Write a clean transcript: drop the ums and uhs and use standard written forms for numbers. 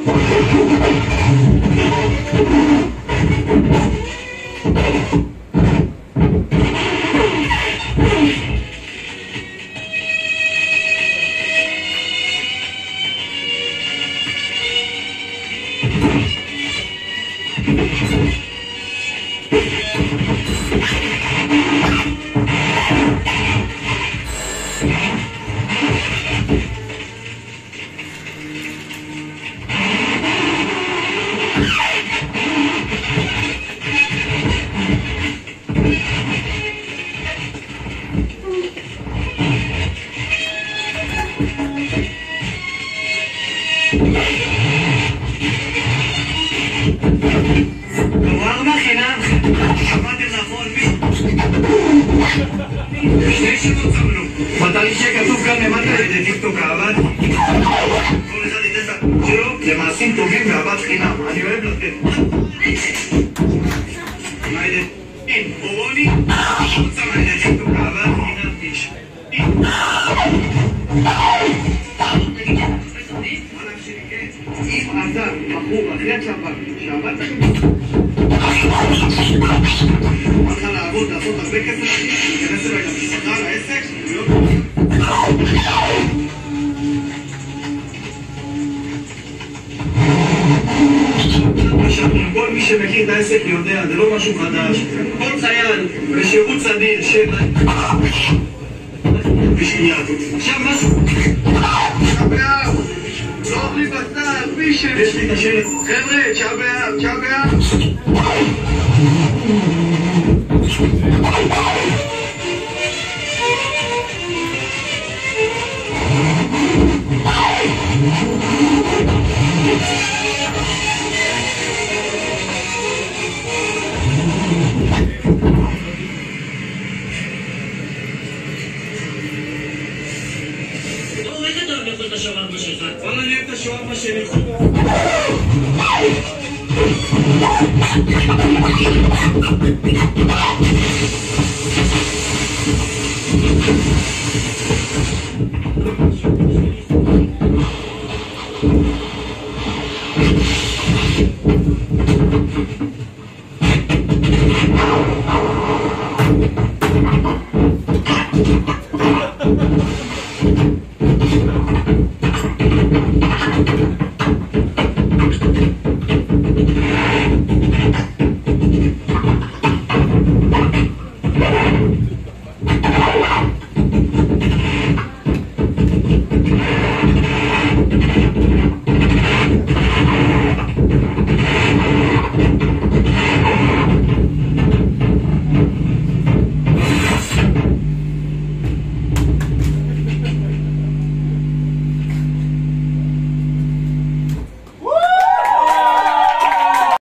מתי שכתוב כאן למטה לטיקטוק אהבת כל אחד ייתן את שלו למעשים טובים ואהבת חינם. אני אוהב לתת מה ידע? אין, אורוני רוצה מה ידע טיקטוק אהבת חינם תיש אם אתה בחור אחרי הצבא שעבדת הלכה לעבוד, לעשות הרבה כסף להיכנס אליי למשפחה, לעסק כל מי שמכיר את העסק יודע, זה לא משהו חדש. כל חייל בשירות סדיר של בשנייה עכשיו משהו שבאב לא אוכלים בשר, פישר יש לי את השלט חבר'ה, שבאב, שבאב השווארמה שלך. וואלה נהיה את השווארמה שלי.